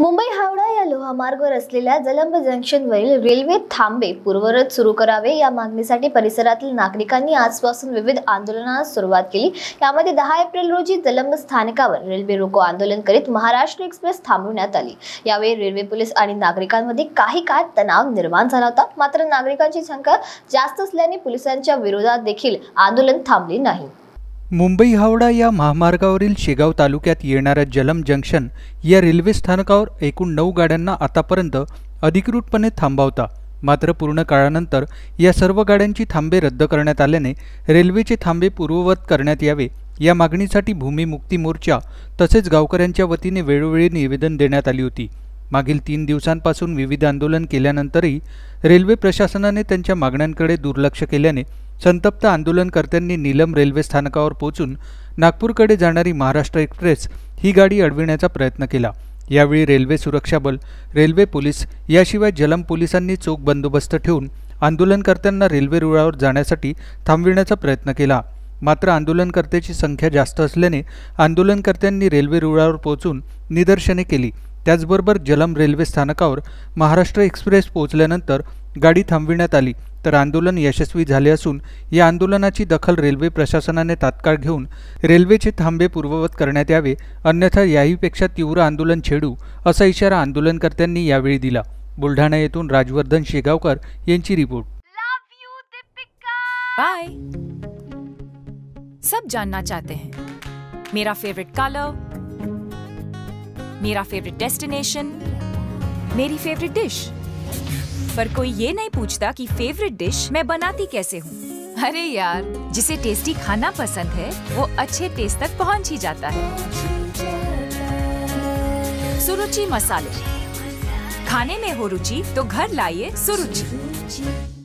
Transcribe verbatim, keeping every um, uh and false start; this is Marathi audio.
मुंबई हावडा या लोहमार्गावर असलेल्या जलंब जंक्शनवरील रेल्वे थांबे पूर्ववत सुरू करावे या मागणीसाठी परिसरातील नागरिकांनी आजपासून विविध आंदोलनास सुरुवात केली। यामध्ये दहा एप्रिल रोजी जलंब स्थानकावर रेल्वे रोको आंदोलन करीत महाराष्ट्र एक्सप्रेस थांबवण्यात आली। यावेळी रेल्वे पोलीस आणि नागरिकांमध्ये काही काळ तणाव निर्माण झाला होता, मात्र नागरिकांची संख्या जास्त असल्याने पोलिसांच्या विरोधात देखील आंदोलन थांबले नाही। मुंबई हावडा या महामार्गावरील शेगाव तालुक्यात येणाऱ्या जलंब जंक्शन या रेल्वे स्थानकावर एकूण नऊ गाड्यांना आतापर्यंत अधिकृतपणे थांबवता, मात्र पूर्ण काळानंतर या सर्व गाड्यांची थांबे रद्द करण्यात आल्याने रेल्वेचे थांबे पूर्ववत करण्यात यावे या मागणीसाठी भूमी मुक्ती मोर्चा तसेच गावकऱ्यांच्या वतीने वेळोवेळी निवेदन देण्यात आली होती। मागील तीन दिवसांपासून विविध आंदोलन केल्यानंतरही रेल्वे प्रशासनाने त्यांच्या मागण्यांकडे दुर्लक्ष केल्याने संतप्त आंदोलनकर्त्यांनी नीलम रेल्वे स्थानकावर पोहोचून नागपूरकडे जाणारी महाराष्ट्र एक्सप्रेस ही गाडी अडविण्याचा प्रयत्न केला। यावेळी रेल्वे सुरक्षा बल, रेल्वे पोलीस याशिवाय जलंब पोलिसांनी चोख बंदोबस्त ठेवून आंदोलनकर्त्यांना रेल्वे रुळावर जाण्यासाठी थांबविण्याचा प्रयत्न केला, मात्र आंदोलनकर्त्यांची संख्या जास्त असल्याने आंदोलनकर्त्यांनी रेल्वे रुळावर पोहोचून निदर्शने केली। त्याचबरोबर जलंब रेल्वे स्थानकावर महाराष्ट्र एक्सप्रेस पोहोचल्यानंतर गाडी थांबविण्यात आली, तर आंदोलन यशस्वी झाले असून या आंदोलनाची दखल रेल्वे प्रशासनाने तात्काळ घेऊन रेल्वेचे थांबे पूर्ववत करण्यात यावे, अन्यथा याहीपेक्षा तीव्र आंदोलन छेडू असा इशारा आंदोलनकर्त्यांनी यावेळी दिला। बुलढाणा येथून राजवर्धन शेगावकर यांची रिपोर्ट। बाय। सब जानना चाहते हैं मेरा फेवरेट कलर, मेरा फेवरेट डेस्टिनेशन, मेरी फेवरेट डिश, पर कोई ये नहीं पूछता कि फेवरेट डिश मैं बनाती कैसे हूँ। अरे यार, जिसे टेस्टी खाना पसंद है वो अच्छे टेस्ट तक पहुँच ही जाता है। सुरुचि मसाले, खाने में हो रुचि तो घर लाइए सुरुचि।